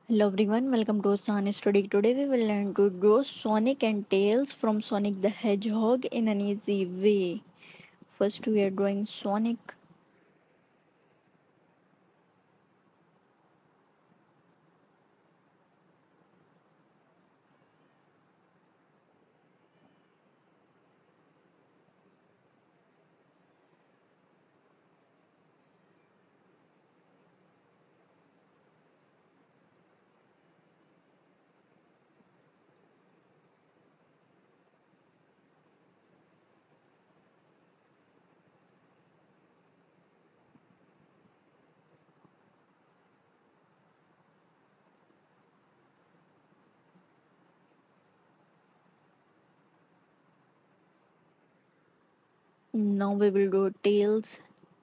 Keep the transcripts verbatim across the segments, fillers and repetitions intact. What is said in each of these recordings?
Hello everyone, welcome to San Study. Today we will learn to draw Sonic and Tails from Sonic the Hedgehog in an easy way. First we are drawing Sonic. Now we will draw Tails.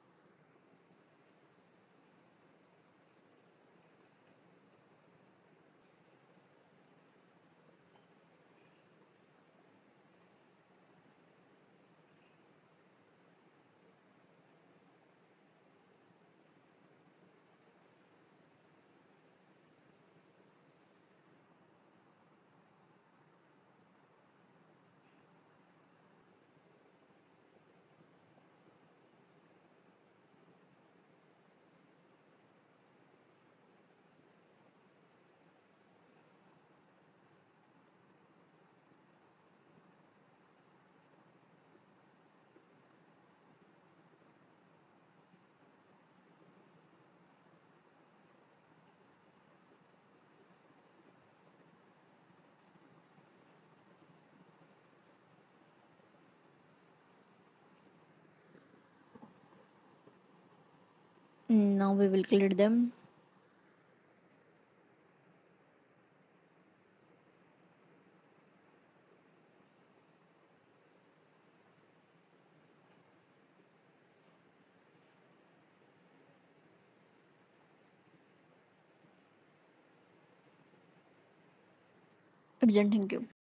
Now we will clear them. Urgent, thank you.